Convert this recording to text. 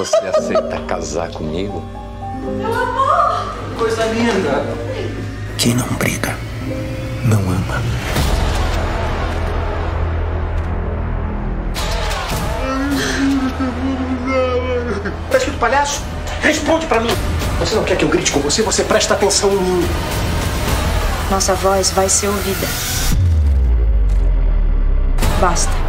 Você aceita casar comigo? Meu amor! Coisa linda! Quem não briga, não ama. Tá escrito palhaço? Responde pra mim! Você não quer que eu grite com você? Você presta atenção em mim. Nossa voz vai ser ouvida. Basta.